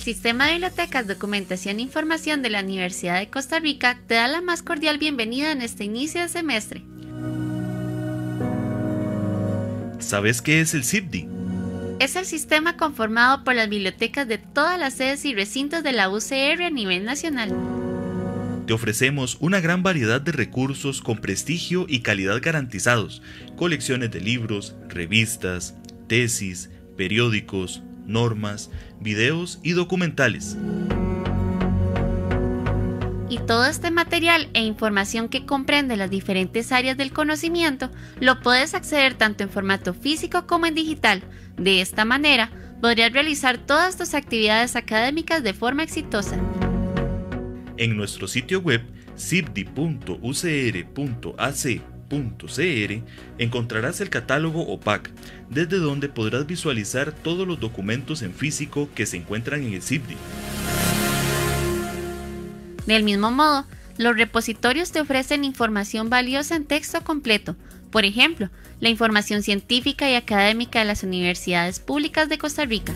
Sistema de Bibliotecas, Documentación e Información de la Universidad de Costa Rica te da la más cordial bienvenida en este inicio de semestre. ¿Sabes qué es el CIBDI? Es el sistema conformado por las bibliotecas de todas las sedes y recintos de la UCR a nivel nacional. Te ofrecemos una gran variedad de recursos con prestigio y calidad garantizados, colecciones de libros, revistas, tesis, periódicos, normas, videos y documentales. Y todo este material e información que comprende las diferentes áreas del conocimiento lo puedes acceder tanto en formato físico como en digital. De esta manera, podrías realizar todas tus actividades académicas de forma exitosa. En nuestro sitio web cibdi.ucr.ac.cr encontrarás el catálogo OPAC, desde donde podrás visualizar todos los documentos en físico que se encuentran en el CIBDI. Del mismo modo, los repositorios te ofrecen información valiosa en texto completo. Por ejemplo, la información científica y académica de las universidades públicas de Costa Rica.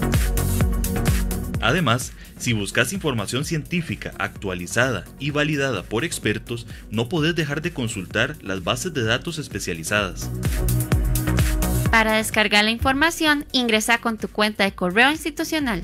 Además, si buscas información científica actualizada y validada por expertos, no podés dejar de consultar las bases de datos especializadas. Para descargar la información, ingresa con tu cuenta de correo institucional.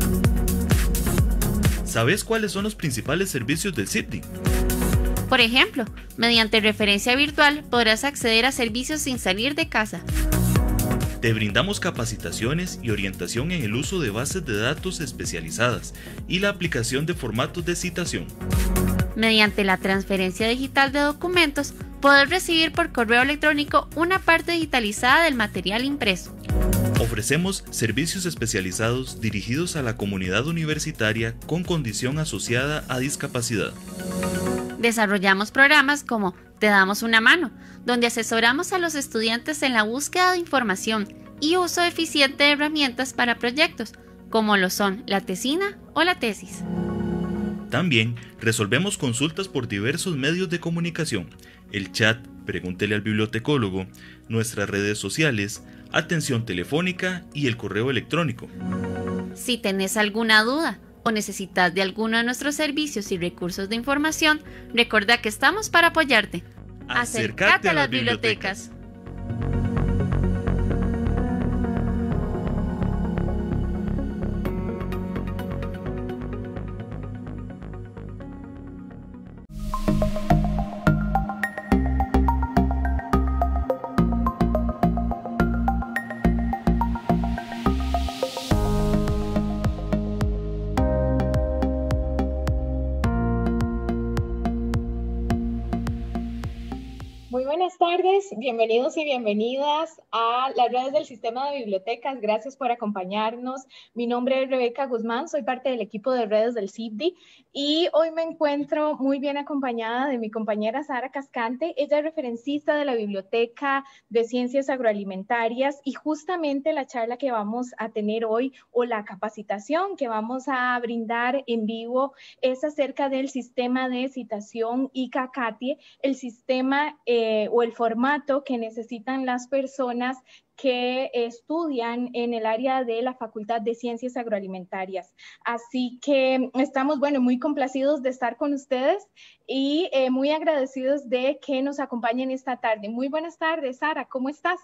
¿Sabes cuáles son los principales servicios del CIBDI? Por ejemplo, mediante referencia virtual podrás acceder a servicios sin salir de casa. Te brindamos capacitaciones y orientación en el uso de bases de datos especializadas y la aplicación de formatos de citación. Mediante la transferencia digital de documentos, podrás recibir por correo electrónico una parte digitalizada del material impreso. Ofrecemos servicios especializados dirigidos a la comunidad universitaria con condición asociada a discapacidad. Desarrollamos programas como Te damos una mano, donde asesoramos a los estudiantes en la búsqueda de información y uso eficiente de herramientas para proyectos, como lo son la tesina o la tesis. También resolvemos consultas por diversos medios de comunicación, el chat, pregúntele al bibliotecólogo, nuestras redes sociales, atención telefónica y el correo electrónico. Si tenés alguna duda o necesitas de alguno de nuestros servicios y recursos de información, recuerda que estamos para apoyarte. Acércate a las bibliotecas. Muy buenas tardes, bienvenidos y bienvenidas a las redes del Sistema de Bibliotecas. Gracias por acompañarnos. Mi nombre es Rebeca Guzmán, soy parte del equipo de redes del CIBDI y hoy me encuentro muy bien acompañada de mi compañera Sara Cascante. Ella es referencista de la Biblioteca de Ciencias Agroalimentarias y justamente la charla que vamos a tener hoy o la capacitación que vamos a brindar en vivo es acerca del sistema de citación ICA-CATIE, el sistema o el formato que necesitan las personas que estudian en el área de la Facultad de Ciencias Agroalimentarias. Así que estamos, muy complacidos de estar con ustedes y muy agradecidos de que nos acompañen esta tarde. Muy buenas tardes, Sara, ¿cómo estás?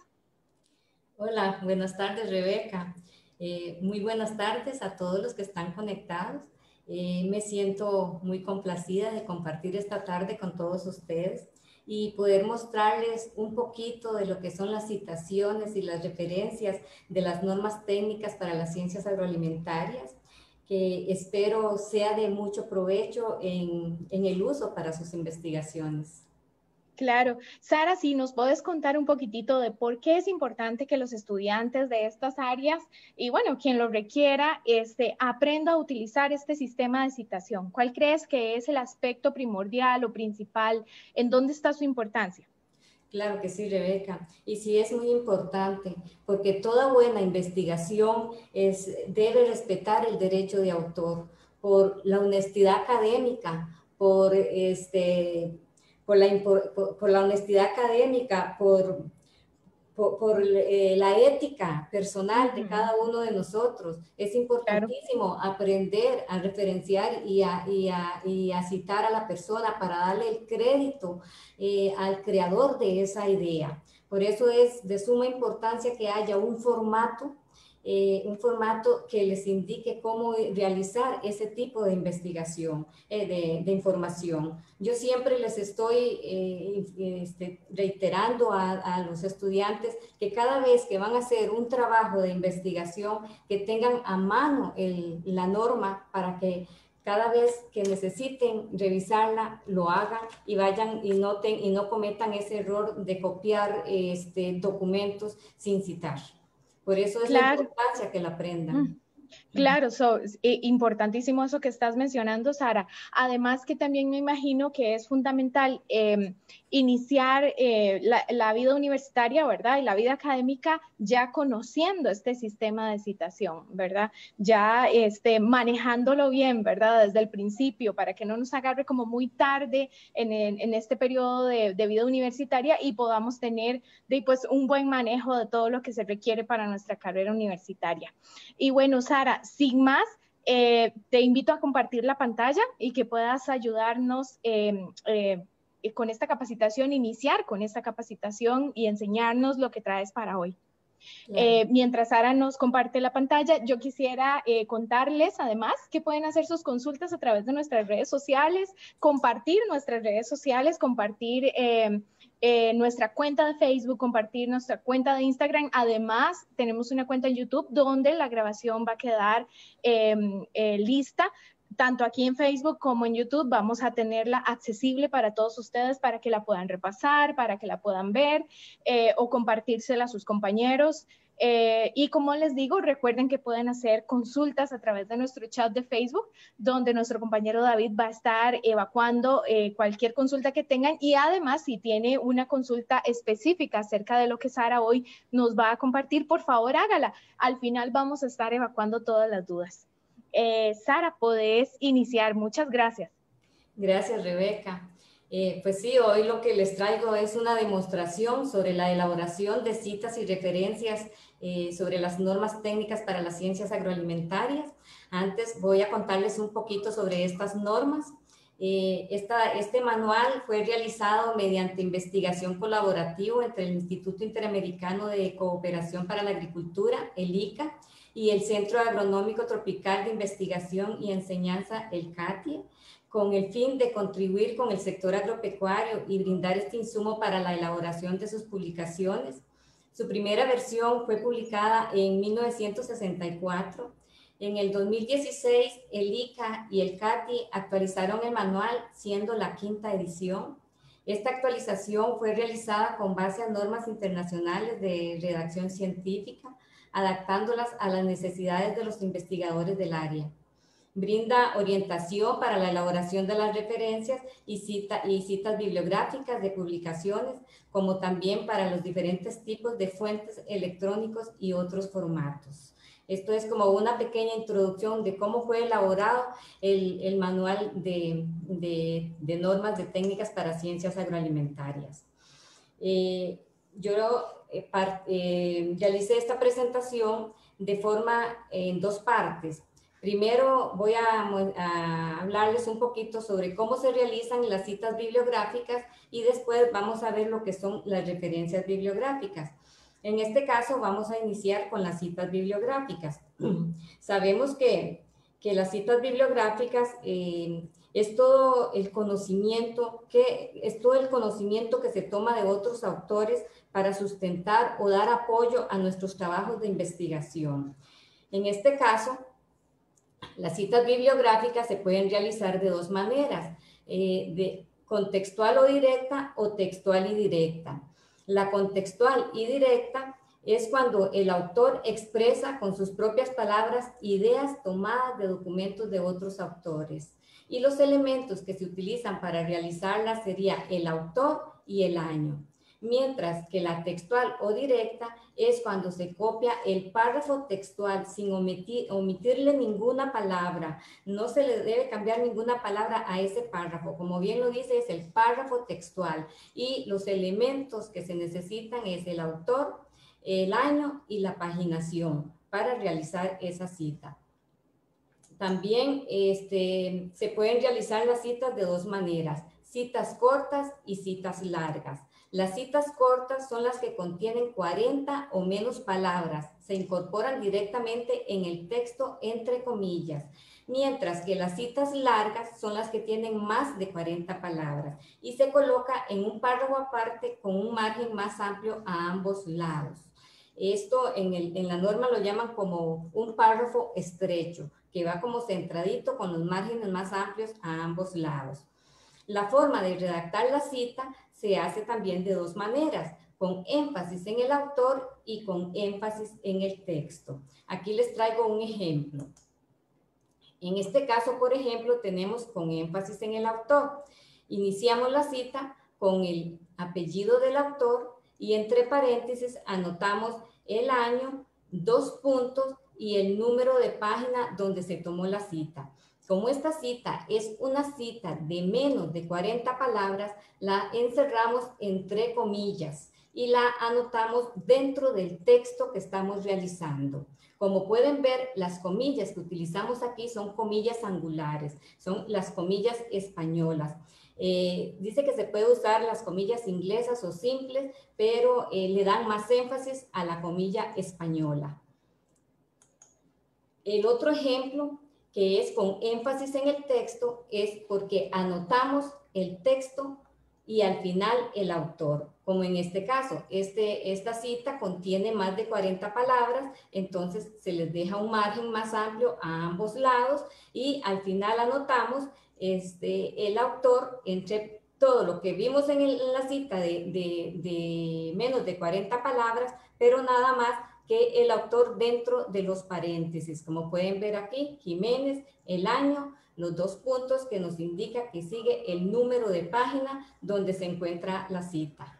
Hola, buenas tardes, Rebeca. Muy buenas tardes a todos los que están conectados. Me siento muy complacida de compartir esta tarde con todos ustedes y poder mostrarles un poquito de lo que son las citaciones y las referencias de las normas técnicas para las ciencias agroalimentarias, que espero sea de mucho provecho en el uso para sus investigaciones. Claro. Sara, si nos puedes contar un poquitito de por qué es importante que los estudiantes de estas áreas y quien lo requiera, aprenda a utilizar este sistema de citación. ¿Cuál crees que es el aspecto primordial o principal? ¿En dónde está su importancia? Claro que sí, Rebeca. Y sí es muy importante, porque toda buena investigación debe respetar el derecho de autor por la honestidad académica, por la honestidad académica, la ética personal de cada uno de nosotros. Es importantísimo aprender a referenciar y a citar a la persona para darle el crédito al creador de esa idea. Por eso es de suma importancia que haya un formato que les indique cómo realizar ese tipo de investigación, de información. Yo siempre les estoy reiterando a los estudiantes que cada vez que van a hacer un trabajo de investigación, que tengan a mano la norma para que cada vez que necesiten revisarla, lo hagan y vayan y noten y no cometan ese error de copiar documentos sin citar. Por eso es la importancia que la aprendan. Claro, importantísimo eso que estás mencionando, Sara. Además que también me imagino que es fundamental iniciar la vida universitaria, ¿verdad? Y la vida académica ya conociendo este sistema de citación, ¿verdad? Ya manejándolo bien, ¿verdad? Desde el principio, para que no nos agarre como muy tarde en este periodo de vida universitaria y podamos tener pues, un buen manejo de todo lo que se requiere para nuestra carrera universitaria. Y bueno, Sara, sin más, te invito a compartir la pantalla y que puedas ayudarnos con esta capacitación, iniciar con esta capacitación y enseñarnos lo que traes para hoy. Claro. Mientras Sara nos comparte la pantalla, yo quisiera contarles además que pueden hacer sus consultas a través de nuestras redes sociales, compartir nuestras redes sociales, compartir nuestra cuenta de Facebook, compartir nuestra cuenta de Instagram. Además, tenemos una cuenta en YouTube donde la grabación va a quedar lista. Tanto aquí en Facebook como en YouTube vamos a tenerla accesible para todos ustedes para que la puedan repasar, para que la puedan ver o compartírsela a sus compañeros. Y como les digo, recuerden que pueden hacer consultas a través de nuestro chat de Facebook, donde nuestro compañero David va a estar evacuando cualquier consulta que tengan y además si tiene una consulta específica acerca de lo que Sara hoy nos va a compartir, por favor hágala. Al final vamos a estar evacuando todas las dudas. Sara, podés iniciar. Muchas gracias. Gracias, Rebeca. Pues sí, hoy lo que les traigo es una demostración sobre la elaboración de citas y referencias sobre las normas técnicas para las ciencias agroalimentarias. Antes voy a contarles un poquito sobre estas normas. Este manual fue realizado mediante investigación colaborativa entre el Instituto Interamericano de Cooperación para la Agricultura, el ICA, y el Centro Agronómico Tropical de Investigación y Enseñanza, el CATIE, con el fin de contribuir con el sector agropecuario y brindar este insumo para la elaboración de sus publicaciones. Su primera versión fue publicada en 1964. En el 2016, el ICA y el CATI actualizaron el manual, siendo la 5ª edición. Esta actualización fue realizada con base a normas internacionales de redacción científica, adaptándolas a las necesidades de los investigadores del área. Brinda orientación para la elaboración de las referencias y citas bibliográficas de publicaciones, como también para los diferentes tipos de fuentes electrónicos y otros formatos. Esto es como una pequeña introducción de cómo fue elaborado el manual de normas de técnicas para ciencias agroalimentarias. Yo realicé esta presentación en 2 partes. Primero voy a hablarles un poquito sobre cómo se realizan las citas bibliográficas y después vamos a ver lo que son las referencias bibliográficas. En este caso vamos a iniciar con las citas bibliográficas. Sabemos que las citas bibliográficas es todo el conocimiento que se toma de otros autores para sustentar o dar apoyo a nuestros trabajos de investigación. En este caso, las citas bibliográficas se pueden realizar de 2 maneras, contextual o directa o textual y directa. La contextual y directa es cuando el autor expresa con sus propias palabras ideas tomadas de documentos de otros autores. Y los elementos que se utilizan para realizarla sería el autor y el año. Mientras que la textual o directa es cuando se copia el párrafo textual sin omitirle ninguna palabra. No se le debe cambiar ninguna palabra a ese párrafo. Como bien lo dice, es el párrafo textual. Y los elementos que se necesitan es el autor el año y la paginación para realizar esa cita. También se pueden realizar las citas de dos maneras, citas cortas y citas largas. Las citas cortas son las que contienen 40 o menos palabras, se incorporan directamente en el texto entre comillas, mientras que las citas largas son las que tienen más de 40 palabras y se coloca en un párrafo aparte con un margen más amplio a ambos lados. Esto en la norma lo llaman como un párrafo estrecho, que va como centradito con los márgenes más amplios a ambos lados. La forma de redactar la cita se hace también de dos maneras, con énfasis en el autor y con énfasis en el texto. Aquí les traigo un ejemplo. En este caso, por ejemplo, tenemos con énfasis en el autor. Iniciamos la cita con el apellido del autor y entre paréntesis anotamos el año, 2 puntos y el número de página donde se tomó la cita. Como esta cita es una cita de menos de 40 palabras, la encerramos entre comillas y la anotamos dentro del texto que estamos realizando. Como pueden ver, las comillas que utilizamos aquí son comillas angulares, son las comillas españolas. Dice que se puede usar las comillas inglesas o simples, pero le dan más énfasis a la comilla española. El otro ejemplo, que es con énfasis en el texto, es porque anotamos el texto y al final el autor. Como en este caso, esta cita contiene más de 40 palabras, entonces se les deja un margen más amplio a ambos lados y al final anotamos el autor entre todo lo que vimos en la cita de menos de 40 palabras, pero nada más que el autor dentro de los paréntesis. Como pueden ver aquí, Jiménez, el año, los 2 puntos que nos indica que sigue el número de página donde se encuentra la cita.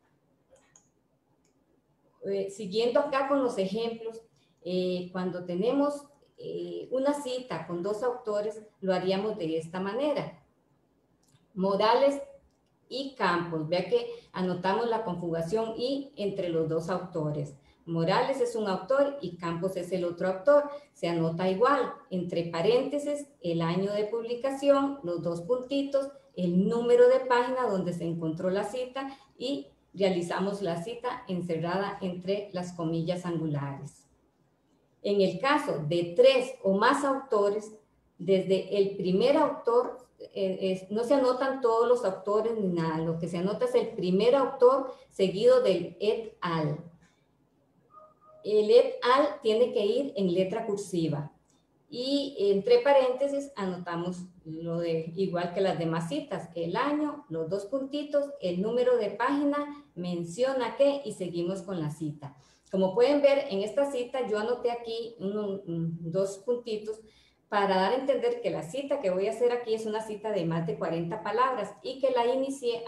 Siguiendo acá con los ejemplos, cuando tenemos una cita con 2 autores, lo haríamos de esta manera. Morales y Campos. Vea que anotamos la conjugación y entre los 2 autores. Morales es un autor y Campos es el otro autor. Se anota igual, entre paréntesis, el año de publicación, los 2 puntitos, el número de página donde se encontró la cita y realizamos la cita encerrada entre las comillas angulares. En el caso de 3 o más autores, desde el primer autor, no se anotan todos los autores ni nada, lo que se anota es el primer autor seguido del et al. El et al tiene que ir en letra cursiva y entre paréntesis anotamos igual que las demás citas, el año, los 2 puntitos, el número de página, menciona que y seguimos con la cita. Como pueden ver en esta cita yo anoté aquí 2 puntitos para dar a entender que la cita que voy a hacer aquí es una cita de más de 40 palabras y que la inicié,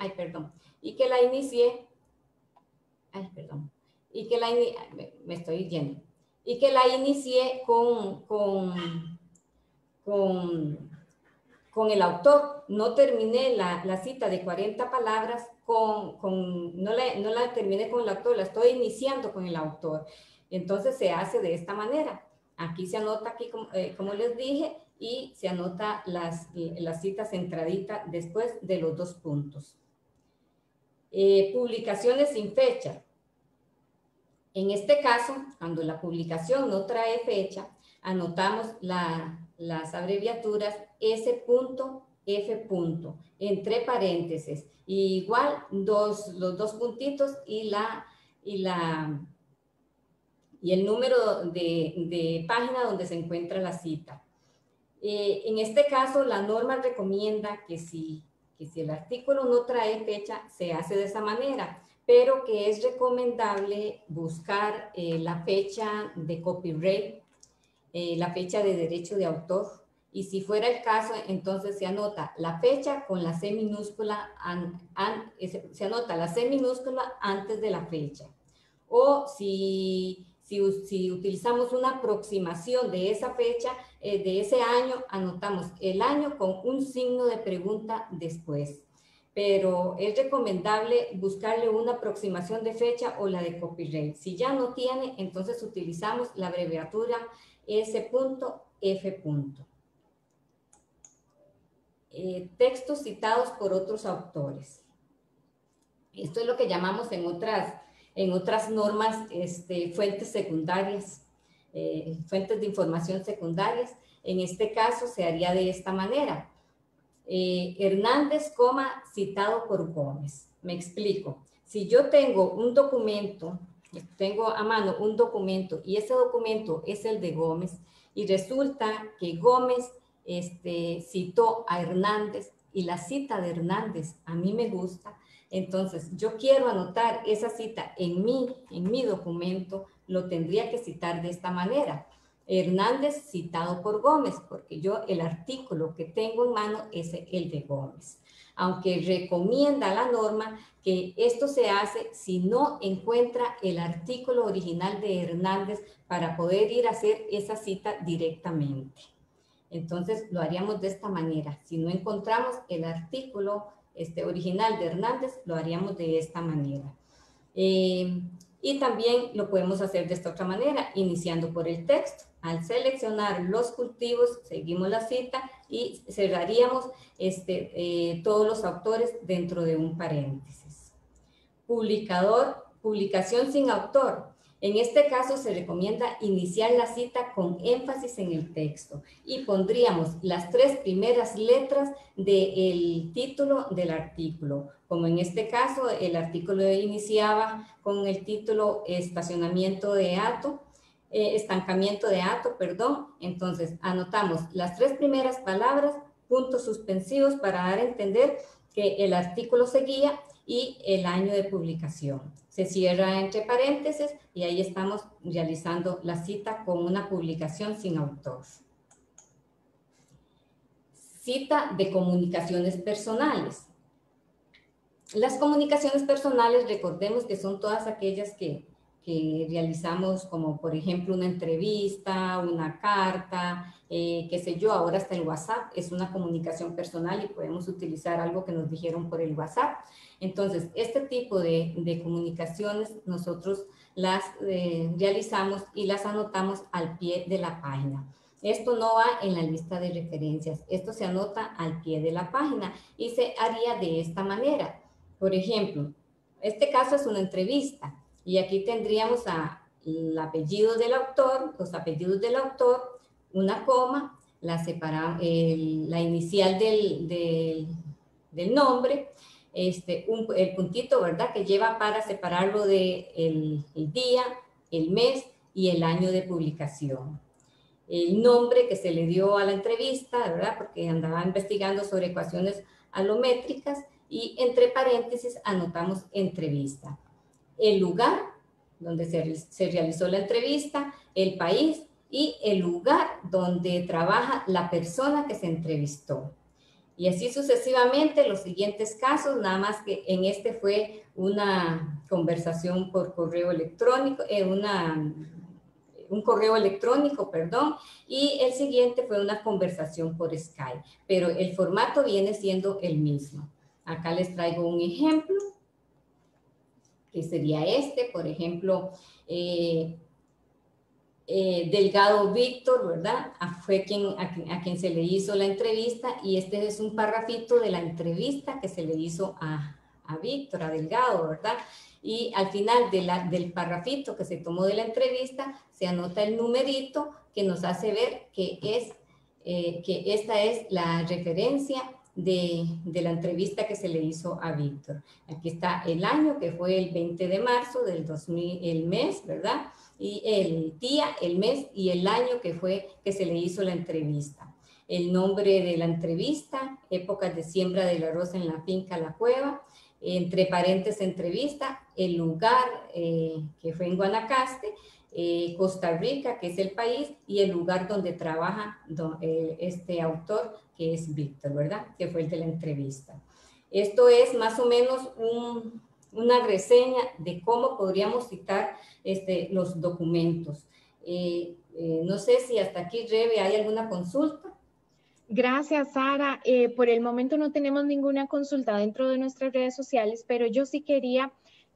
me estoy yendo, y que la inicié con el autor. No terminé la cita de 40 palabras, no la terminé con el autor, la estoy iniciando con el autor. Entonces se hace de esta manera. Aquí se anota, aquí como les dije, y se anota las citas centraditas después de los 2 puntos. Publicaciones sin fecha. En este caso, cuando la publicación no trae fecha, anotamos las abreviaturas S.F. entre paréntesis. Y igual los 2 puntitos y el número de página donde se encuentra la cita. En este caso, la norma recomienda que si el artículo no trae fecha, se hace de esa manera, pero que es recomendable buscar la fecha de copyright, la fecha de derecho de autor, y si fuera el caso, entonces se anota la fecha con la C minúscula, se anota la C minúscula antes de la fecha. O si utilizamos una aproximación de esa fecha, de ese año, anotamos el año con un signo de pregunta después. pero es recomendable buscarle una aproximación de fecha o la de copyright. Si ya no tiene, entonces utilizamos la abreviatura S.F. Textos citados por otros autores. Esto es lo que llamamos en otras normas fuentes secundarias, fuentes de información secundarias. En este caso se haría de esta manera. Hernández, citado por Gómez. Me explico. Si yo tengo un documento, tengo a mano un documento y ese documento es el de Gómez y resulta que Gómez citó a Hernández y la cita de Hernández a mí me gusta, entonces yo quiero anotar esa cita en mi documento, lo tendría que citar de esta manera. Hernández citado por Gómez, porque yo el artículo que tengo en mano es el de Gómez. Aunque recomienda la norma que esto se hace si no encuentra el artículo original de Hernández para poder ir a hacer esa cita directamente. Entonces lo haríamos de esta manera. Si no encontramos el artículo original de Hernández, lo haríamos de esta manera. Y también lo podemos hacer de esta otra manera, iniciando por el texto. Al seleccionar los cultivos, seguimos la cita y cerraríamos todos los autores dentro de un paréntesis. Publicación sin autor. En este caso se recomienda iniciar la cita con énfasis en el texto y pondríamos las 3 primeras letras del título del artículo. Como en este caso el artículo iniciaba con el título estancamiento de hato, entonces anotamos las 3 primeras palabras, puntos suspensivos para dar a entender que el artículo seguía y el año de publicación. Se cierra entre paréntesis y ahí estamos realizando la cita con una publicación sin autor. Cita de comunicaciones personales. Las comunicaciones personales, recordemos que son todas aquellas que realizamos, como por ejemplo una entrevista, una carta, qué sé yo, ahora hasta el WhatsApp es una comunicación personal y podemos utilizar algo que nos dijeron por el WhatsApp. Entonces, este tipo de comunicaciones nosotros las realizamos y las anotamos al pie de la página. Esto no va en la lista de referencias, esto se anota al pie de la página y se haría de esta manera. Por ejemplo, este caso es una entrevista y aquí tendríamos el apellido del autor, los apellidos del autor, una coma, la inicial del nombre, el puntito, ¿verdad?, que lleva para separarlo del día, el mes y el año de publicación. El nombre que se le dio a la entrevista, ¿verdad?, porque andaba investigando sobre ecuaciones alométricas y entre paréntesis anotamos entrevista. El lugar donde se realizó la entrevista, el país y el lugar donde trabaja la persona que se entrevistó. Y así sucesivamente los siguientes casos, nada más que en este fue una conversación por correo electrónico, un correo electrónico, perdón, y el siguiente fue una conversación por Skype, pero el formato viene siendo el mismo. Acá les traigo un ejemplo, que sería por ejemplo, Delgado Víctor, ¿verdad? Fue a quien se le hizo la entrevista y este es un parrafito de la entrevista que se le hizo a Víctor, a Delgado, ¿verdad? Y al final del parrafito que se tomó de la entrevista se anota el numerito que nos hace ver que esta es la referencia de la entrevista que se le hizo a Víctor. Aquí está el año, que fue el 20 de marzo del 2000, el mes, ¿verdad? Y el día, el mes y el año que se le hizo la entrevista. El nombre de la entrevista, épocas de siembra del arroz en la finca La Cueva, entre paréntesis entrevista, el lugar que fue en Guanacaste, Costa Rica, que es el país, y el lugar donde trabaja este autor, que es Víctor, ¿verdad? Que fue el de la entrevista. Esto es más o menos una reseña de cómo podríamos citar los documentos. No sé si hasta aquí, Rebe, ¿hay alguna consulta? Gracias, Sara. Por el momento no tenemos ninguna consulta dentro de nuestras redes sociales, pero yo sí quería,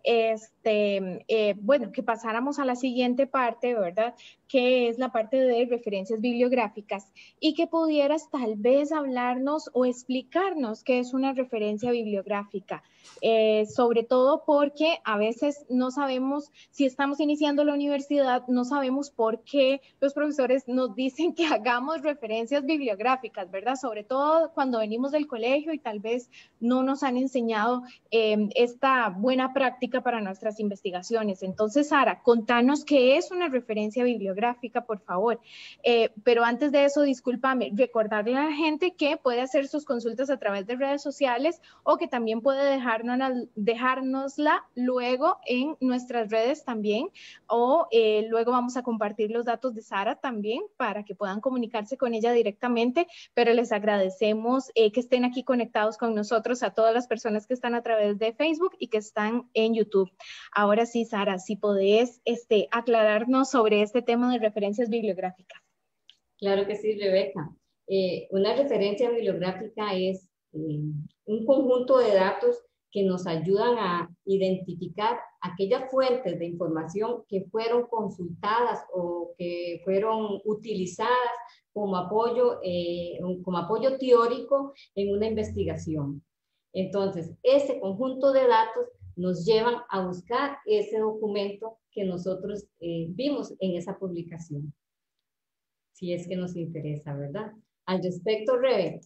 bueno, que pasáramos a la siguiente parte, ¿verdad? Que es la parte de referencias bibliográficas y que pudieras tal vez hablarnos o explicarnos qué es una referencia bibliográfica. Sobre todo porque a veces no sabemos, si estamos iniciando la universidad, no sabemos por qué los profesores nos dicen que hagamos referencias bibliográficas, ¿verdad? Sobre todo cuando venimos del colegio y tal vez no nos han enseñado esta buena práctica para nuestras investigaciones. Entonces, Sara, contanos qué es una referencia bibliográfica, por favor. Pero antes de eso, discúlpame, recordarle a la gente que puede hacer sus consultas a través de redes sociales o que también puede dejárnosla luego en nuestras redes también, o luego vamos a compartir los datos de Sara también para que puedan comunicarse con ella directamente, pero les agradecemos que estén aquí conectados con nosotros, a todas las personas que están a través de Facebook y que están en YouTube. Ahora sí, Sara, si podés aclararnos sobre este tema de referencias bibliográficas. Claro que sí, Rebeca. Una referencia bibliográfica es un conjunto de datos que nos ayudan a identificar aquellas fuentes de información que fueron consultadas o que fueron utilizadas como apoyo teórico en una investigación. Entonces, ese conjunto de datos nos llevan a buscar ese documento que nosotros vimos en esa publicación, si es que nos interesa, ¿verdad? Al respecto, Rebe,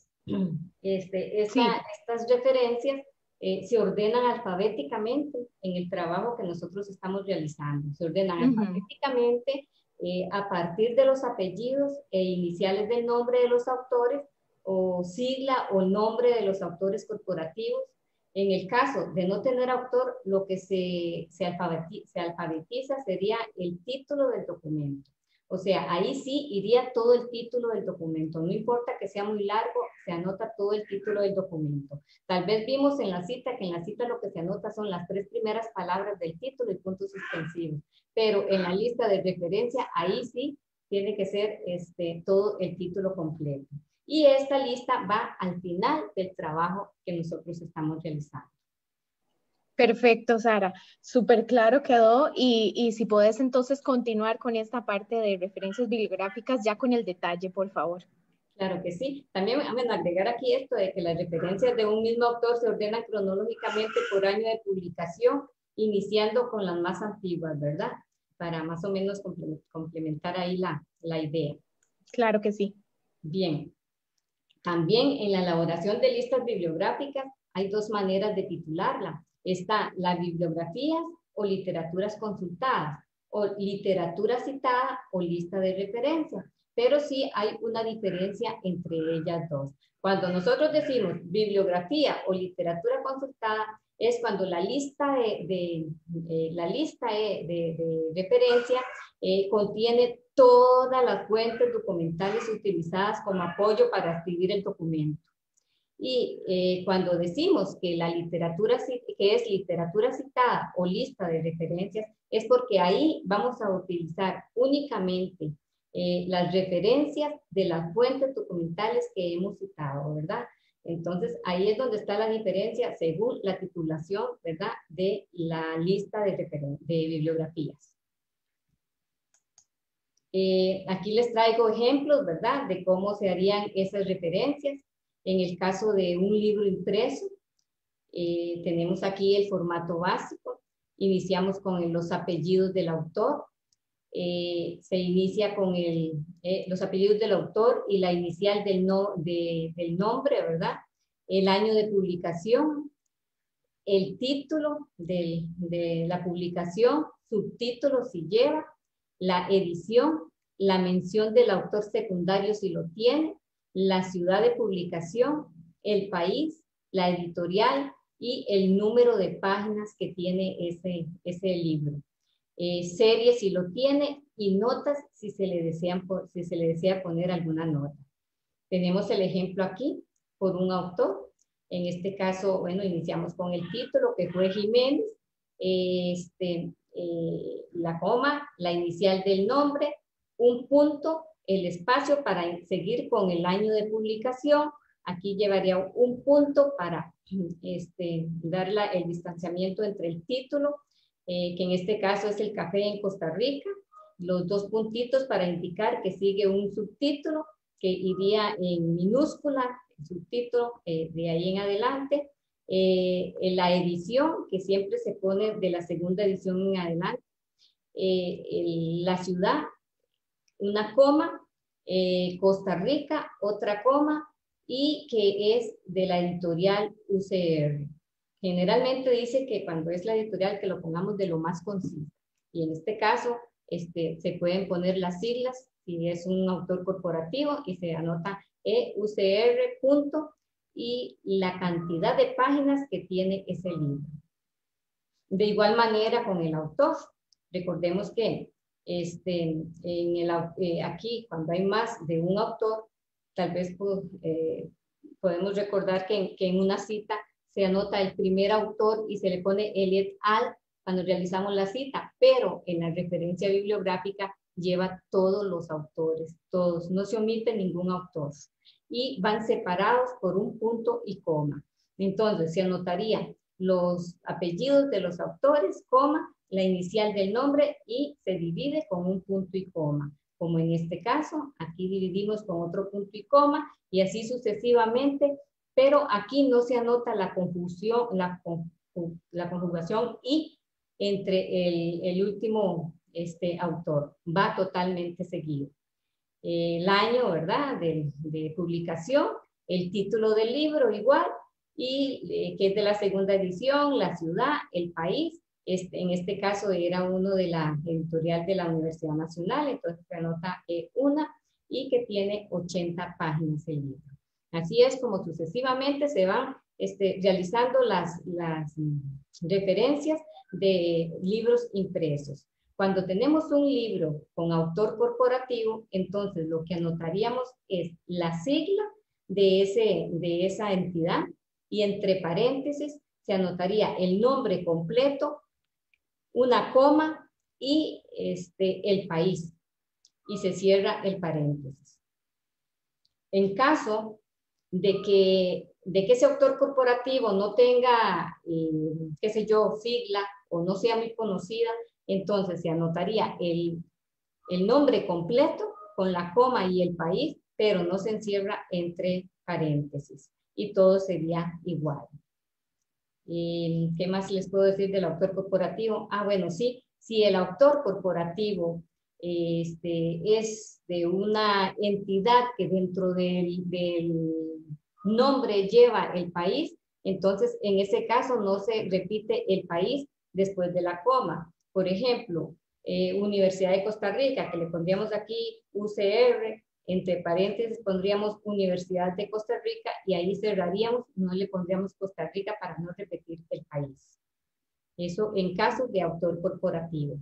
estas referencias se ordenan alfabéticamente en el trabajo que nosotros estamos realizando. Se ordenan alfabéticamente a partir de los apellidos e iniciales del nombre de los autores o sigla o nombre de los autores corporativos. En el caso de no tener autor, lo que se alfabetiza sería el título del documento. O sea, ahí sí iría todo el título del documento. No importa que sea muy largo, se anota todo el título del documento. Tal vez vimos en la cita que en la cita lo que se anota son las 3 primeras palabras del título y puntos suspensivos. Pero en la lista de referencia, ahí sí tiene que ser todo el título completo. Y esta lista va al final del trabajo que nosotros estamos realizando. Perfecto, Sara. Súper claro quedó y si puedes entonces continuar con esta parte de referencias bibliográficas ya con el detalle, por favor. Claro que sí. También agregar aquí esto de que las referencias de un mismo autor se ordenan cronológicamente por año de publicación, iniciando con las más antiguas, ¿verdad? Para más o menos complementar ahí la idea. Claro que sí. Bien. También en la elaboración de listas bibliográficas hay 2 maneras de titularla. Está la bibliografías o literaturas consultadas, o literatura citada o lista de referencia. Pero sí hay una diferencia entre ellas dos. Cuando nosotros decimos bibliografía o literatura consultada, es cuando la lista de referencia contiene todas las fuentes documentales utilizadas como apoyo para escribir el documento. Y cuando decimos que que es literatura citada o lista de referencias, es porque ahí vamos a utilizar únicamente las referencias de las fuentes documentales que hemos citado, ¿verdad? Entonces, ahí es donde está la diferencia según la titulación, ¿verdad? De la lista de bibliografías. Aquí les traigo ejemplos, ¿verdad? De cómo se harían esas referencias. En el caso de un libro impreso, tenemos aquí el formato básico. Iniciamos con los apellidos del autor. Se inicia con los apellidos del autor y la inicial del nombre, ¿verdad? El año de publicación, el título de la publicación, subtítulo si lleva, la edición, la mención del autor secundario si lo tiene, la ciudad de publicación, el país, la editorial y el número de páginas que tiene ese libro. Serie si lo tiene y notas si se le desea poner alguna nota. Tenemos el ejemplo aquí por un autor. En este caso, bueno, iniciamos con el título que fue Jiménez, la coma, la inicial del nombre, un punto el espacio para seguir con el año de publicación. Aquí llevaría un punto para dar el distanciamiento entre el título, que en este caso es el café en Costa Rica, los dos puntitos para indicar que sigue un subtítulo que iría en minúscula, el subtítulo de ahí en adelante, la edición que siempre se pone de la segunda edición en adelante, la ciudad, una coma, Costa Rica, otra coma, y que es de la editorial UCR. Generalmente dice que cuando es la editorial que lo pongamos de lo más conciso, y en este caso se pueden poner las siglas si es un autor corporativo y se anota EUCR punto y la cantidad de páginas que tiene ese libro. De igual manera con el autor, recordemos que aquí cuando hay más de un autor, tal vez podemos recordar que en una cita se anota el primer autor y se le pone Eliot al cuando realizamos la cita, pero en la referencia bibliográfica lleva todos los autores, todos, no se omite ningún autor y van separados por un punto y coma. Entonces se anotaría los apellidos de los autores, coma, la inicial del nombre y se divide con un punto y coma. Como en este caso, aquí dividimos con otro punto y coma y así sucesivamente, pero aquí no se anota la conjunción, la conjugación y entre el último autor, va totalmente seguido. El año, ¿verdad?, de publicación, el título del libro igual, y que es de la segunda edición, la ciudad, el país. En este caso era uno de la editorial de la Universidad Nacional, entonces se anota una y que tiene 80 páginas el libro. Así es como sucesivamente se van realizando las referencias de libros impresos. Cuando tenemos un libro con autor corporativo, entonces lo que anotaríamos es la sigla de esa entidad y entre paréntesis se anotaría el nombre completo, una coma y el país y se cierra el paréntesis. En caso de que ese autor corporativo no tenga, qué sé yo, sigla o no sea muy conocida, entonces se anotaría el nombre completo con la coma y el país, pero no se encierra entre paréntesis y todo sería igual. ¿Qué más les puedo decir del autor corporativo? Ah, bueno, sí, si el autor corporativo es de una entidad que dentro del nombre lleva el país, entonces en ese caso no se repite el país después de la coma. Por ejemplo, Universidad de Costa Rica, que le pondríamos aquí UCR, entre paréntesis pondríamos Universidad de Costa Rica y ahí cerraríamos, no le pondríamos Costa Rica para no repetir el país. Eso en caso de autor corporativo.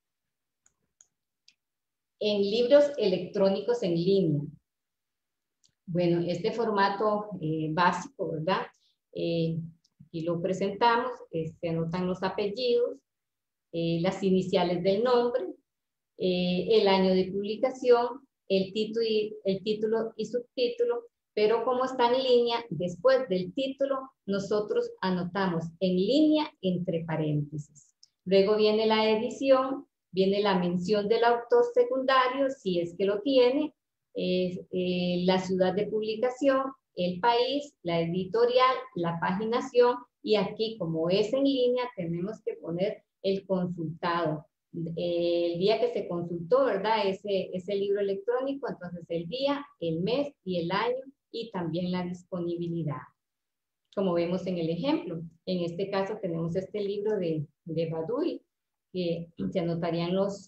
En libros electrónicos en línea. Bueno, este formato básico, ¿verdad? Aquí lo presentamos, se anotan los apellidos, las iniciales del nombre, el año de publicación, el título y subtítulo, pero como está en línea, después del título, nosotros anotamos en línea entre paréntesis. Luego viene la edición, viene la mención del autor secundario, si es que lo tiene, la ciudad de publicación, el país, la editorial, la paginación, y aquí como es en línea, tenemos que poner el consultado. El día que se consultó, ¿verdad? Ese libro electrónico, entonces el día, el mes y el año y también la disponibilidad. Como vemos en el ejemplo, en este caso tenemos este libro de Badawi, que se anotarían los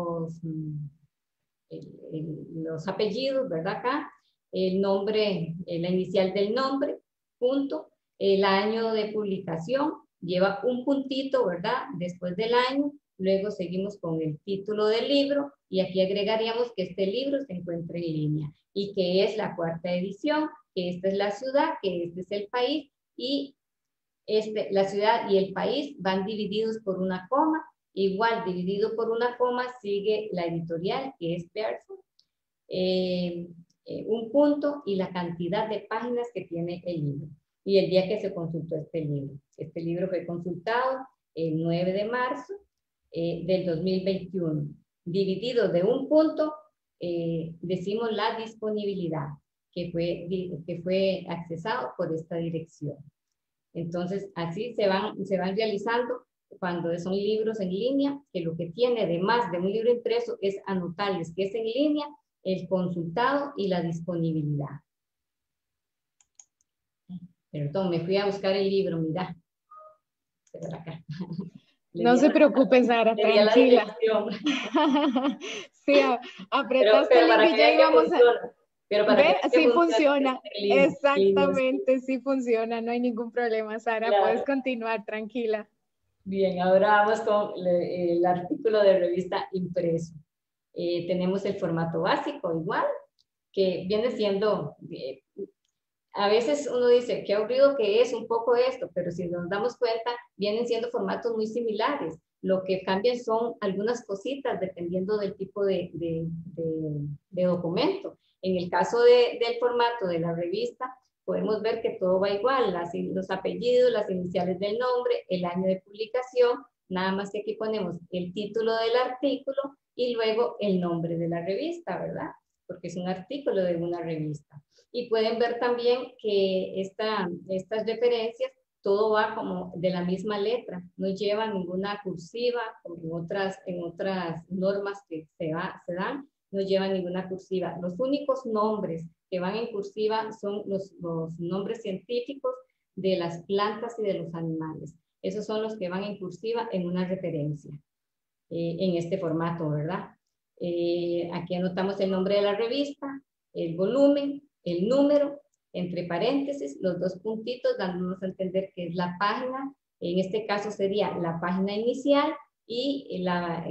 apellidos, ¿verdad? Acá, el nombre, la inicial del nombre, punto, el año de publicación, lleva un puntito, ¿verdad? Después del año. Luego seguimos con el título del libro y aquí agregaríamos que este libro se encuentra en línea y que es la 4ª edición, que esta es la ciudad, que este es el país y la ciudad y el país van divididos por una coma. Igual, dividido por una coma, sigue la editorial, que es Pearson, un punto y la cantidad de páginas que tiene el libro y el día que se consultó este libro. Este libro fue consultado el 9 de marzo del 2021. Dividido de un punto, decimos la disponibilidad que fue accesado por esta dirección. Entonces, así se van realizando cuando son libros en línea, que lo que tiene además de un libro impreso es anotarles que es en línea, el consultado y la disponibilidad. Perdón, me fui a buscar el libro, mira. Pero acá. No se preocupe, Sara, tranquila. Sí, apretaste el link y ya íbamos a... Pero para ¿Ve? que sí funciona. Exactamente, sí funciona. No hay ningún problema, Sara. Claro. Puedes continuar, tranquila. Bien, ahora vamos con el artículo de revista impreso. Tenemos el formato básico igual, que viene siendo... a veces uno dice, qué aburrido que es un poco esto, pero si nos damos cuenta, vienen siendo formatos muy similares. Lo que cambian son algunas cositas dependiendo del tipo de documento. En el caso del formato de la revista, podemos ver que todo va igual, los apellidos, las iniciales del nombre, el año de publicación, nada más que aquí ponemos el título del artículo y luego el nombre de la revista, ¿verdad? Porque es un artículo de una revista. Y pueden ver también que estas referencias, todo va como de la misma letra, no lleva ninguna cursiva, como en otras normas que se dan, no lleva ninguna cursiva. Los únicos nombres que van en cursiva son los nombres científicos de las plantas y de los animales. Esos son los que van en cursiva en una referencia, en este formato, ¿verdad? Aquí anotamos el nombre de la revista, el volumen, el número, entre paréntesis, los dos puntitos, dándonos a entender que es la página. En este caso sería la página inicial y la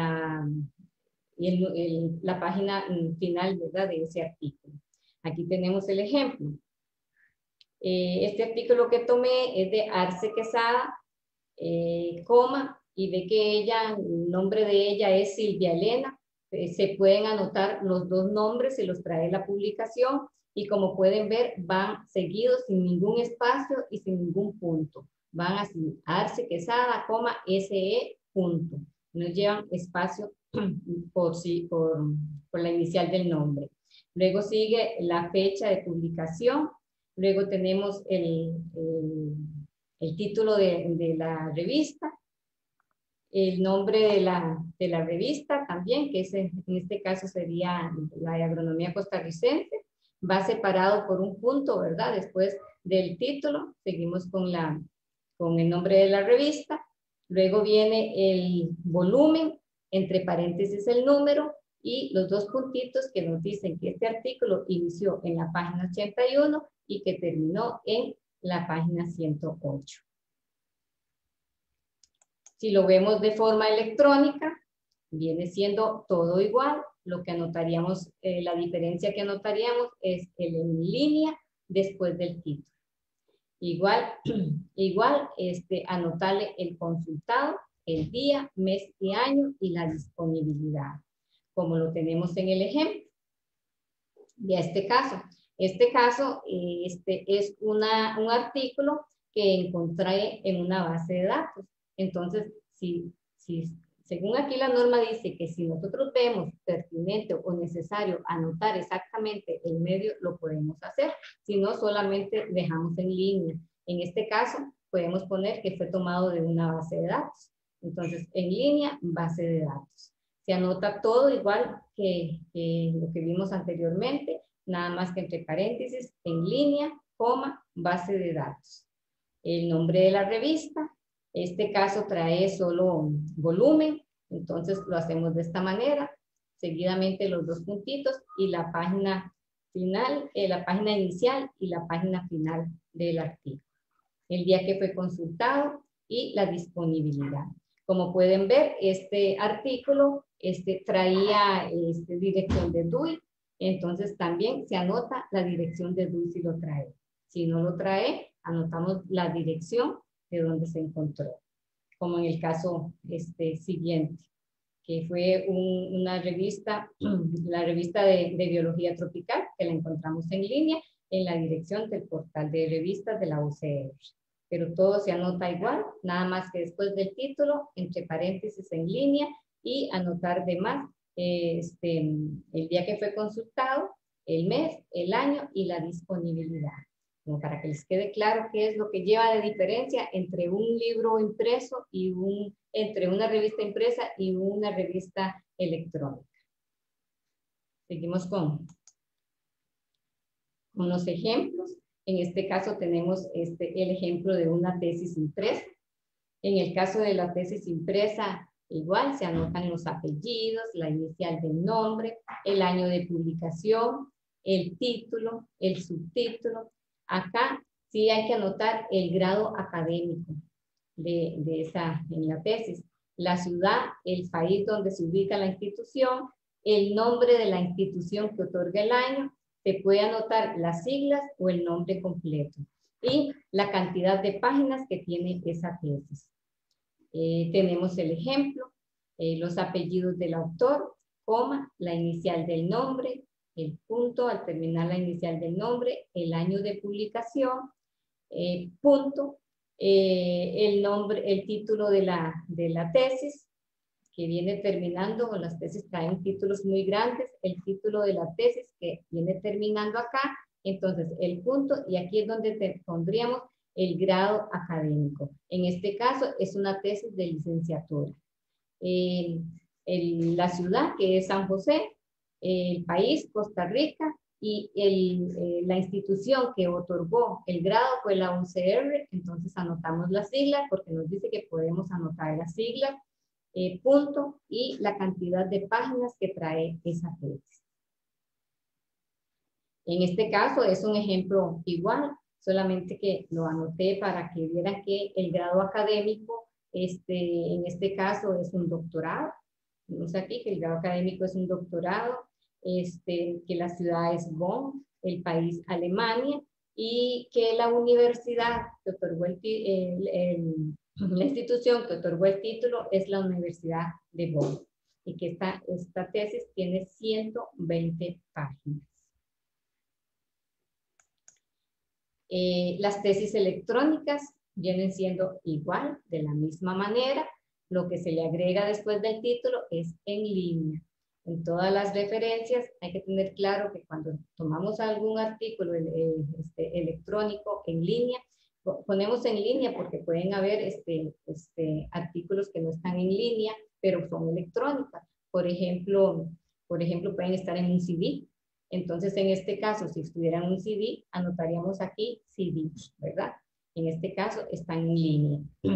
página final, ¿verdad?, de ese artículo. Aquí tenemos el ejemplo. Este artículo que tomé es de Arce Quesada, coma, y ve que el nombre de ella es Silvia Elena. Se pueden anotar los dos nombres, se los trae la publicación, y como pueden ver, van seguidos sin ningún espacio y sin ningún punto. Van así, Arce Quesada, coma, SE, punto. No llevan espacio por la inicial del nombre. Luego sigue la fecha de publicación. Luego tenemos el título de la revista, el nombre de la revista también, que en este caso sería la de Agronomía Costarricense. Va separado por un punto, ¿verdad? Después del título, seguimos con el nombre de la revista. Luego viene el volumen, entre paréntesis el número, y los dos puntitos que nos dicen que este artículo inició en la página 81 y que terminó en la página 108. Si lo vemos de forma electrónica, viene siendo todo igual. Lo que anotaríamos, la diferencia que anotaríamos es el en línea después del título. Igual anotarle el consultado, el día, mes y año y la disponibilidad, como lo tenemos en el ejemplo. Y este caso es un artículo que encontré en una base de datos. Entonces, según aquí la norma dice que si nosotros vemos pertinente o necesario anotar exactamente el medio, lo podemos hacer. Si no, solamente dejamos en línea. En este caso, podemos poner que fue tomado de una base de datos. Entonces, en línea, base de datos. Se anota todo igual que lo que vimos anteriormente, nada más que entre paréntesis, en línea, coma, base de datos. El nombre de la revista. Este caso trae solo volumen, entonces lo hacemos de esta manera, seguidamente los dos puntitos y la página final, la página inicial y la página final del artículo. El día que fue consultado y la disponibilidad. Como pueden ver, este artículo traía dirección de DUI, entonces también se anota la dirección de DUI si lo trae. Si no lo trae, anotamos la dirección de donde se encontró, como en el caso siguiente. que fue una revista, la revista de Biología Tropical, que la encontramos en línea en la dirección del portal de revistas de la UCR. Pero todo se anota igual, nada más que después del título, entre paréntesis en línea, y anotar de más el día que fue consultado, el mes, el año y la disponibilidad. Como para que les quede claro qué es lo que lleva de diferencia entre un libro impreso y entre una revista impresa y una revista electrónica. Seguimos con los ejemplos. En este caso tenemos el ejemplo de una tesis impresa. En el caso de la tesis impresa, igual se anotan los apellidos, la inicial del nombre, el año de publicación, el título, el subtítulo. Acá sí hay que anotar el grado académico en la tesis, la ciudad, el país donde se ubica la institución, el nombre de la institución que otorga el año, se puede anotar las siglas o el nombre completo y la cantidad de páginas que tiene esa tesis. Tenemos el ejemplo, los apellidos del autor, coma, la inicial del nombre, el punto al terminar la inicial del nombre, el año de publicación, punto, el nombre, el título de la tesis, que viene terminando, o las tesis traen títulos muy grandes, el título de la tesis que viene terminando acá, entonces el punto, y aquí es donde pondríamos el grado académico. En este caso es una tesis de licenciatura. La ciudad, que es San José, el país, Costa Rica, y la institución que otorgó el grado fue la UCR, entonces anotamos las siglas porque nos dice que podemos anotar las siglas, punto, y la cantidad de páginas que trae esa tesis. En este caso es un ejemplo igual, solamente que lo anoté para que vieran que el grado académico, en este caso es un doctorado. Vemos aquí que el grado académico es un doctorado, que la ciudad es Bonn, el país Alemania, y que la universidad que otorgó la institución que otorgó el título es la Universidad de Bonn, y que esta tesis tiene 120 páginas. Las tesis electrónicas vienen siendo igual, de la misma manera. Lo que se le agrega después del título es en línea. En todas las referencias hay que tener claro que cuando tomamos algún artículo electrónico en línea, ponemos en línea porque pueden haber artículos que no están en línea, pero son electrónicas. Por ejemplo, pueden estar en un CD. Entonces, en este caso, si estuvieran en un CD, anotaríamos aquí CD, ¿verdad? En este caso, están en línea.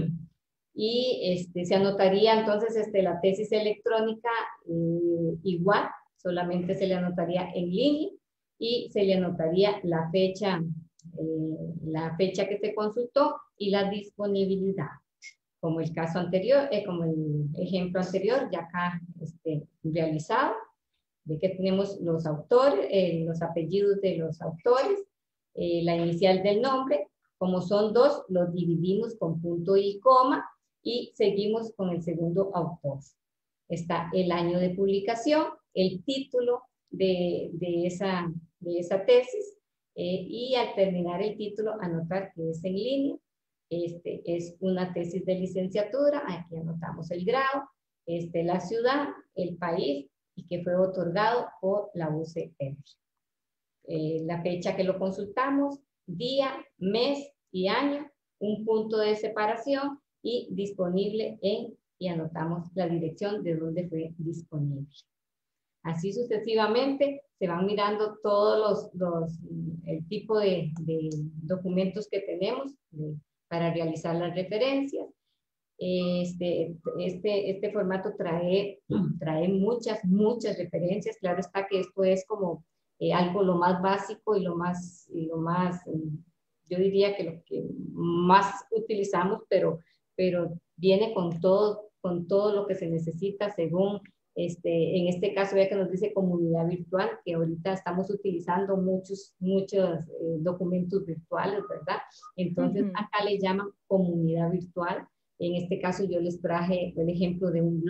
Y se anotaría entonces la tesis electrónica igual, solamente se le anotaría en línea y se le anotaría la fecha que se consultó y la disponibilidad. Como el caso anterior, como el ejemplo anterior, ya acá realizado. Ve que tenemos los autores, los apellidos de los autores, la inicial del nombre. Como son dos, los dividimos con punto y coma y seguimos con el segundo autor. Está el año de publicación, el título de esa tesis y al terminar el título anotar que es en línea. Es una tesis de licenciatura, aquí anotamos el grado, la ciudad, el país, y que fue otorgado por la UCR. La fecha que lo consultamos, día, mes y año, un punto de separación y disponible y anotamos la dirección de donde fue disponible. Así sucesivamente se van mirando todos el tipo de documentos que tenemos para realizar las referencias. Este formato trae muchas referencias. Claro está que esto es como algo lo más básico y lo más yo diría que lo que más utilizamos, pero viene con todo lo que se necesita según en este caso ya que nos dice comunidad virtual, que ahorita estamos utilizando muchos documentos virtuales, ¿verdad? Entonces acá le llaman comunidad virtual. En este caso yo les traje el ejemplo de un blog,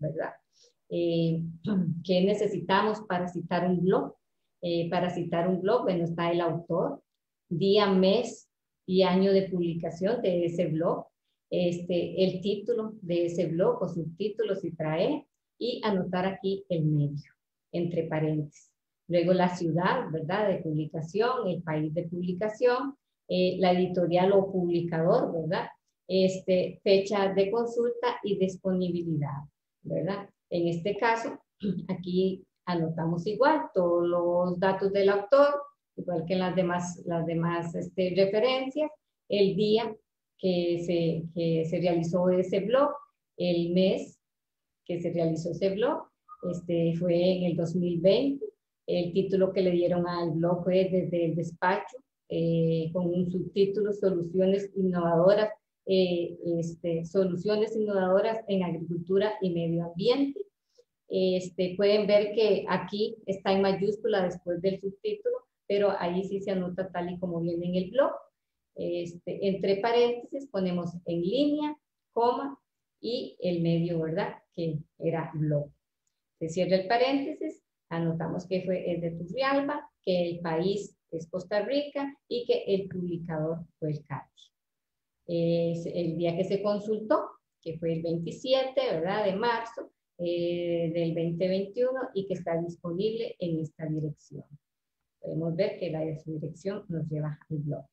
¿verdad? ¿Qué necesitamos para citar un blog? Para citar un blog, bueno, está el autor, día, mes y año de publicación de ese blog, el título de ese blog o subtítulo si trae, y anotar aquí el medio, entre paréntesis. Luego la ciudad, ¿verdad?, de publicación, el país de publicación, la editorial o publicador, ¿verdad? Fecha de consulta y disponibilidad, ¿verdad? En este caso, aquí anotamos igual todos los datos del autor, igual que en las demás referencias, el día que se realizó ese blog, el mes que se realizó ese blog, fue en el 2020, el título que le dieron al blog fue Desde el Despacho, con un subtítulo Soluciones Innovadoras, Soluciones Innovadoras en Agricultura y Medio Ambiente. Pueden ver que aquí está en mayúscula después del subtítulo, pero ahí sí se anota tal y como viene en el blog. Entre paréntesis ponemos en línea, coma y el medio, ¿verdad?, que era blog. Se cierra el paréntesis, anotamos que es de Turrialba, que el país es Costa Rica y que el publicador fue el CADI. El día que se consultó, que fue el 27, ¿verdad?, de marzo del 2021, y que está disponible en esta dirección. Podemos ver que la dirección nos lleva al blog.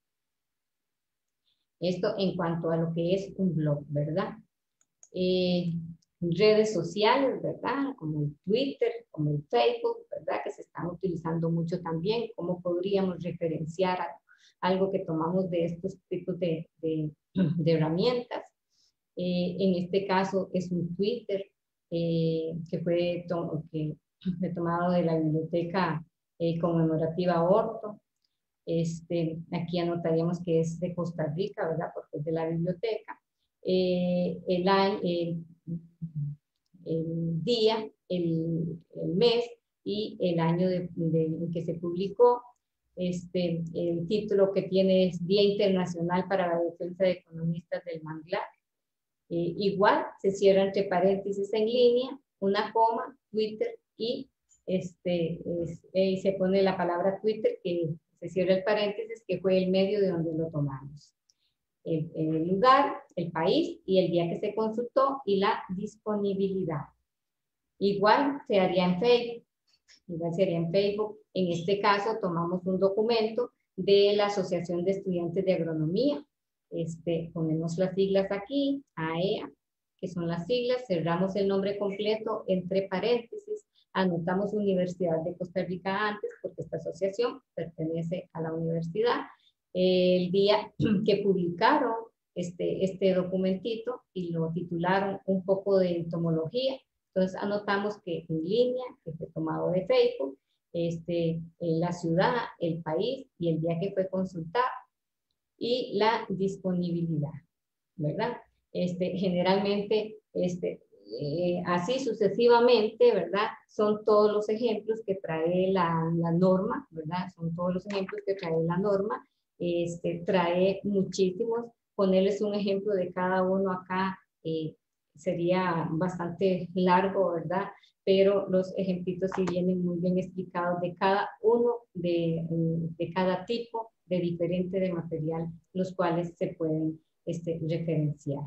Esto en cuanto a lo que es un blog, ¿verdad? Redes sociales, ¿verdad? Como el Twitter, como el Facebook, ¿verdad? Que se están utilizando mucho también. ¿Cómo podríamos referenciar algo que tomamos de estos tipos de herramientas? En este caso es un Twitter que fue tomado de la biblioteca conmemorativa Horto. Aquí anotaríamos que es de Costa Rica, ¿verdad? Porque es de la biblioteca. El día, el mes y el año en que se publicó. El título que tiene es Día Internacional para la Defensa de Economistas del Manglar. Igual se cierra entre paréntesis en línea, una coma, Twitter, y se pone la palabra Twitter, que se cierra el paréntesis, que fue el medio de donde lo tomamos. El lugar, el país y el día que se consultó y la disponibilidad. Igual se haría en Facebook. Igual sería en Facebook. En este caso tomamos un documento de la Asociación de Estudiantes de Agronomía. Ponemos las siglas aquí, AEA, que son las siglas, cerramos el nombre completo entre paréntesis, anotamos Universidad de Costa Rica antes, porque esta asociación pertenece a la universidad. El día que publicaron este documentito y lo titularon Un poco de entomología, entonces anotamos que en línea, que fue tomado de Facebook, la ciudad, el país y el día que fue consultado y la disponibilidad, ¿verdad? Generalmente, así sucesivamente, ¿verdad? Son todos los ejemplos que trae la norma, ¿verdad? Son todos los ejemplos que trae la norma. Trae muchísimos. Ponerles un ejemplo de cada uno acá sería bastante largo, ¿verdad? Pero los ejemplitos sí vienen muy bien explicados de cada uno, de cada tipo de diferente de material, los cuales se pueden referenciar.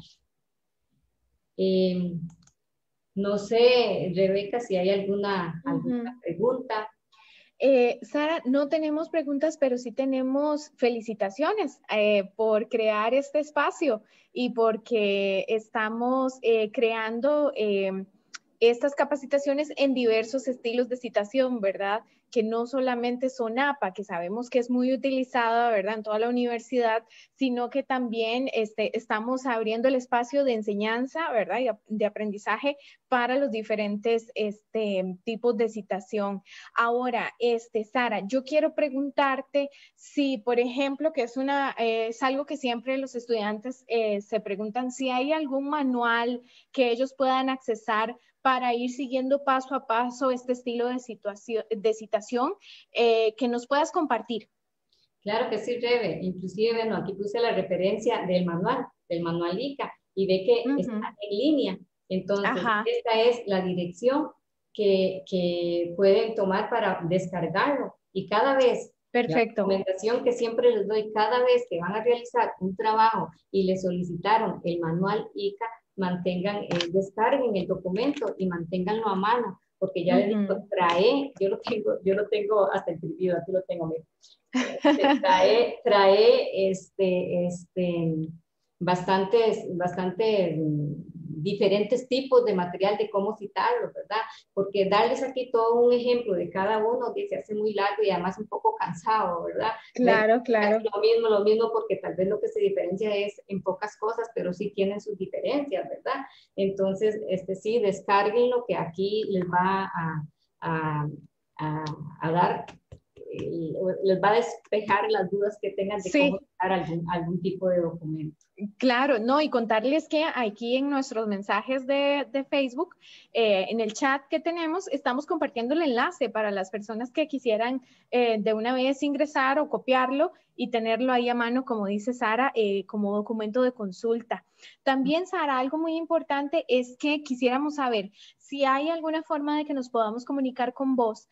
No sé, Rebeca, si hay alguna pregunta. Sara, no tenemos preguntas, pero sí tenemos felicitaciones por crear este espacio y porque estamos creando estas capacitaciones en diversos estilos de citación, ¿verdad? Que no solamente son APA, que sabemos que es muy utilizada, ¿verdad?, en toda la universidad, sino que también estamos abriendo el espacio de enseñanza, ¿verdad?, y de aprendizaje para los diferentes tipos de citación. Ahora, Sara, yo quiero preguntarte si, por ejemplo, que es algo que siempre los estudiantes se preguntan, si hay algún manual que ellos puedan accesar para ir siguiendo paso a paso este estilo de citación que nos puedas compartir. Claro que sí, Rebe. Inclusive, bueno, aquí puse la referencia del manual ICA y ve que está en línea. Entonces, Ajá. esta es la dirección que pueden tomar para descargarlo. Y cada vez, la Perfecto. recomendación que siempre les doy, cada vez que van a realizar un trabajo y le solicitaron el manual ICA, descarguen el documento y manténganlo a mano, porque ya les digo, yo lo tengo hasta imprimido, aquí lo tengo, mira. Trae bastantes diferentes tipos de material de cómo citarlos, ¿verdad? Porque darles aquí todo un ejemplo de cada uno que se hace muy largo y además un poco cansado, ¿verdad? Claro, claro. Lo mismo, porque tal vez lo que se diferencia es en pocas cosas, pero sí tienen sus diferencias, ¿verdad? Entonces, sí, descarguen lo que aquí les va a dar, les va a despejar las dudas que tengan de cómo Sí. citar algún tipo de documento. Claro, no, y contarles que aquí en nuestros mensajes de Facebook, en el chat que tenemos, estamos compartiendo el enlace para las personas que quisieran de una vez ingresar o copiarlo y tenerlo ahí a mano, como dice Sara, como documento de consulta. También, Sara, algo muy importante es que quisiéramos saber si hay alguna forma de que nos podamos comunicar con vos,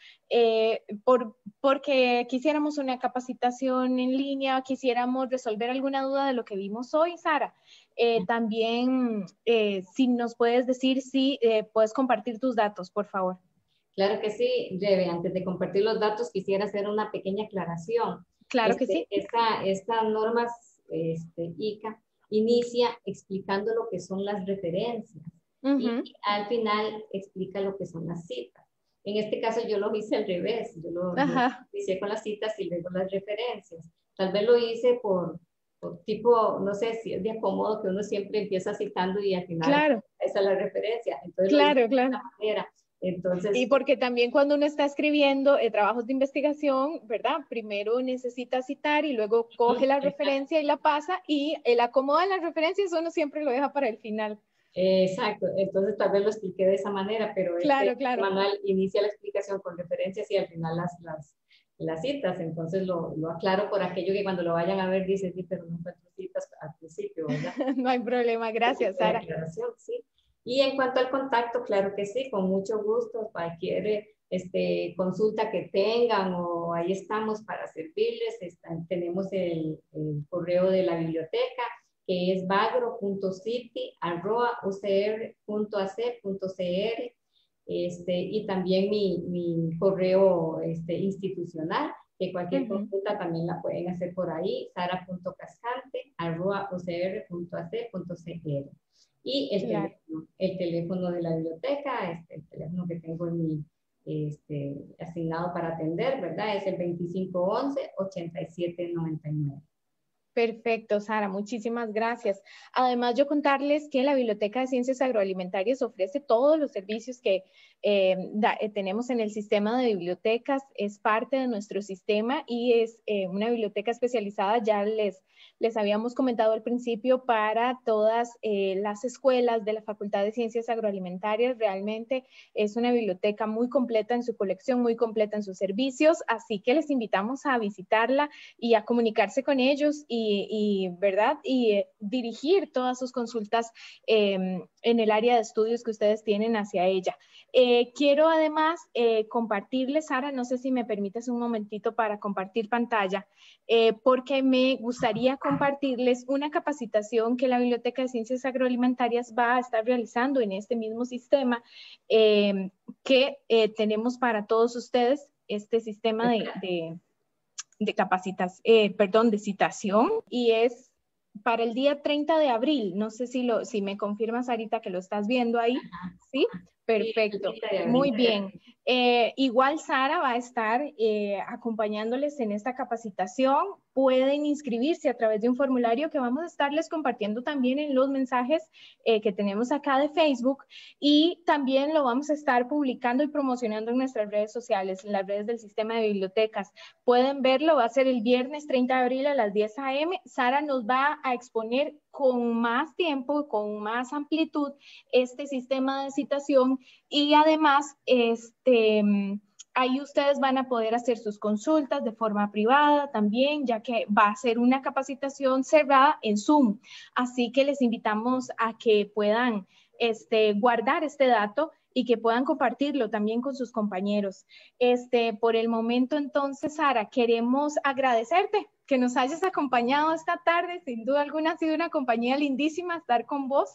porque quisiéramos una capacitación en línea, quisiéramos resolver alguna duda de lo que vimos hoy, Sara. También, si nos puedes decir si puedes compartir tus datos, por favor. Claro que sí, Rebe. Antes de compartir los datos, quisiera hacer una pequeña aclaración. Claro que sí. Esta normas ICA inicia explicando lo que son las referencias y al final explica lo que son las citas. En este caso yo lo hice al revés, yo inicié con las citas y luego las referencias. Tal vez lo hice por tipo, no sé si es de acomodo que uno siempre empieza citando y al final esa es la referencia. Entonces lo hice de esta manera. Entonces, y porque también cuando uno está escribiendo trabajos de investigación, ¿verdad? Primero necesita citar y luego coge la referencia y la pasa, y el acomodo de las referencias uno siempre lo deja para el final. Exacto, entonces tal vez lo expliqué de esa manera, pero claro. manual inicia la explicación con referencias y al final las citas, entonces lo aclaro por aquello que cuando lo vayan a ver dice, sí, pero no encuentro citas al principio, ¿verdad? No hay problema, gracias, Sara. Sí. Y en cuanto al contacto, claro que sí, con mucho gusto, cualquier consulta que tengan, o ahí estamos para servirles. Tenemos el correo de la biblioteca, que es bagro.city@ucr.ac.cr, y también mi correo institucional, que cualquier consulta también la pueden hacer por ahí, sara.cascante@ucr.ac.cr. Y el teléfono de la biblioteca, el teléfono que tengo asignado para atender, ¿verdad? Es el 2511-8799. Perfecto, Sara, muchísimas gracias. Además, yo contarles que la Biblioteca de Ciencias Agroalimentarias ofrece todos los servicios que tenemos en el sistema de bibliotecas, es parte de nuestro sistema y es una biblioteca especializada, ya les habíamos comentado al principio, para todas las escuelas de la Facultad de Ciencias Agroalimentarias. Realmente es una biblioteca muy completa en su colección, muy completa en sus servicios, así que les invitamos a visitarla y a comunicarse con ellos ¿verdad? Y dirigir todas sus consultas en el área de estudios que ustedes tienen hacia ella. Quiero además compartirles, Sara, no sé si me permites un momentito para compartir pantalla, porque me gustaría compartirles una capacitación que la Biblioteca de Ciencias Agroalimentarias va a estar realizando en este mismo sistema que tenemos para todos ustedes, este sistema de citación, y es para el día 30 de abril. No sé si me confirmas, Sarita, que lo estás viendo ahí. ¿Sí? Perfecto. Muy bien. Igual Sara va a estar acompañándoles en esta capacitación. Pueden inscribirse a través de un formulario que vamos a estarles compartiendo también en los mensajes que tenemos acá de Facebook, y también lo vamos a estar publicando y promocionando en nuestras redes sociales, en las redes del sistema de bibliotecas. Pueden verlo, va a ser el viernes 30 de abril a las 10 a.m. Sara nos va a exponer con más tiempo, con más amplitud, este sistema de citación, y además ahí ustedes van a poder hacer sus consultas de forma privada también, ya que va a ser una capacitación cerrada en Zoom. Así que les invitamos a que puedan guardar este dato y que puedan compartirlo también con sus compañeros. Por el momento, entonces, Sara, queremos agradecerte que nos hayas acompañado esta tarde. Sin duda alguna ha sido una compañía lindísima estar con vos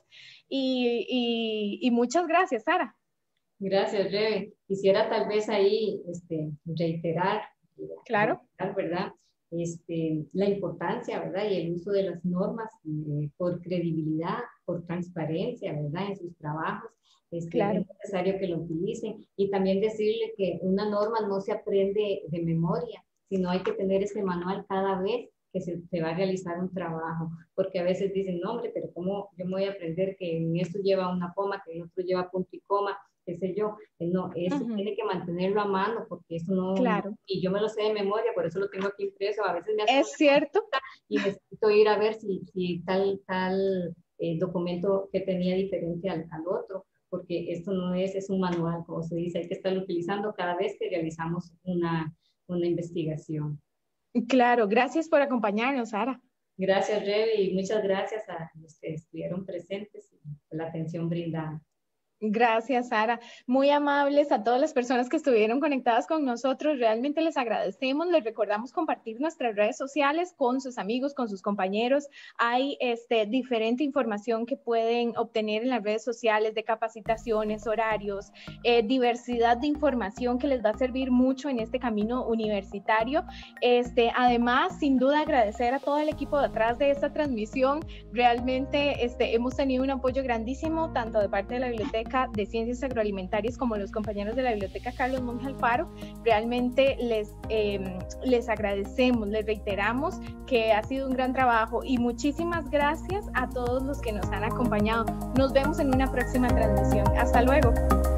y muchas gracias, Sara. Gracias, Rebe. Quisiera tal vez ahí reiterar, claro, ¿verdad? La importancia, ¿verdad? Y el uso de las normas por credibilidad, por transparencia, ¿verdad? En sus trabajos. Claro. Es necesario que lo utilicen. Y también decirle que una norma no se aprende de memoria, sino hay que tener ese manual cada vez que se va a realizar un trabajo, porque a veces dicen, no, hombre, pero ¿cómo yo me voy a aprender que en esto lleva una coma, que en otro lleva punto y coma, qué sé yo? No, eso tiene que mantenerlo a mano, porque eso no, claro. Y yo me lo sé de memoria, por eso lo tengo aquí impreso, a veces me hace es cierto, y necesito ir a ver si tal documento que tenía diferente al otro, porque esto no es un manual, como se dice, hay que estarlo utilizando cada vez que realizamos una investigación. Claro, gracias por acompañarnos, Sara. Gracias, Rebe, y muchas gracias a los que estuvieron presentes y por la atención brindada. Gracias, Sara. Muy amables a todas las personas que estuvieron conectadas con nosotros. Realmente les agradecemos. Les recordamos compartir nuestras redes sociales con sus amigos, con sus compañeros. Hay diferente información que pueden obtener en las redes sociales de capacitaciones, horarios, diversidad de información que les va a servir mucho en este camino universitario. Además, sin duda, agradecer a todo el equipo detrás de esta transmisión. Realmente hemos tenido un apoyo grandísimo, tanto de parte de la Biblioteca de Ciencias Agroalimentarias como los compañeros de la Biblioteca Carlos Monge Alfaro. Realmente les agradecemos, les reiteramos que ha sido un gran trabajo y muchísimas gracias a todos los que nos han acompañado. Nos vemos en una próxima transmisión. Hasta luego.